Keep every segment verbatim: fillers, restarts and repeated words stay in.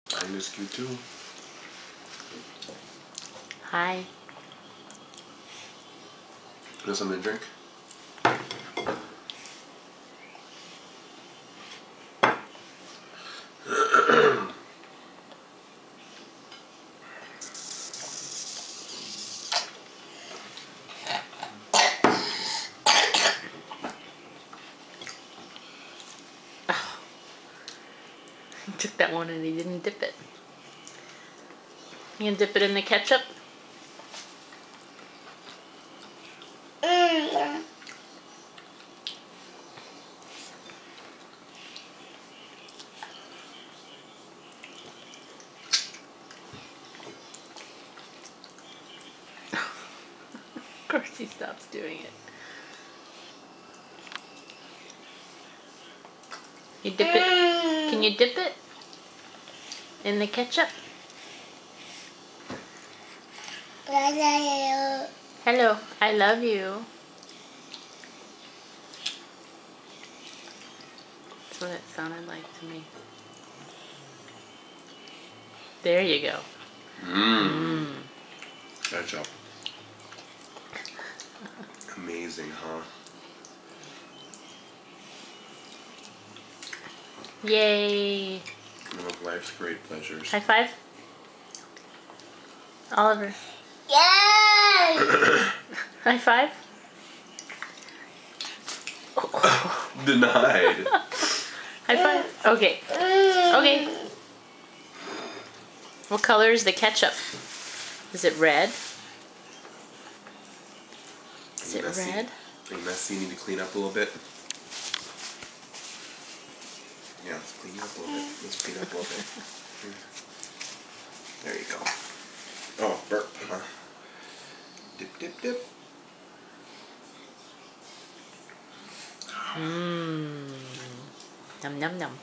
I miss you too. Hi. You want something to drink? He took that one and he didn't dip it. You can dip it in the ketchup? Mm. Of course he stops doing it. You dip it? Can you dip it in the ketchup? Hello, I love you. That's what it sounded like to me. There you go. Mmm. Mm. Ketchup. Amazing, huh? Yay. One of life's great pleasures. High five. Oliver. Yay! High five. Denied. High five. Okay. Okay. What color is the ketchup? Is it red? Is it messy. red? Are you messy? You need to clean up a little bit. Yeah, let's clean up a little bit. Let's clean up a little bit. There you go. Oh, burp, huh? Dip, dip, dip. Mmm. Num num num.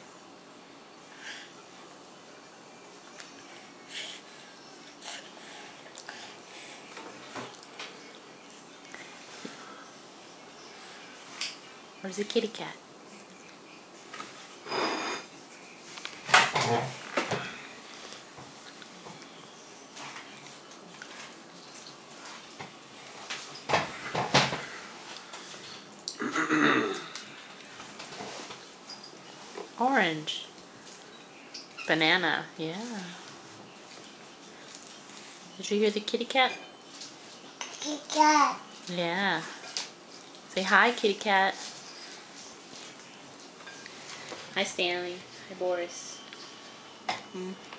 Where's the kitty cat? Orange. Banana, yeah. Did you hear the kitty cat? Kitty cat. Yeah. Say hi, kitty cat. Hi, Stanley. Hi, Boris. Mm.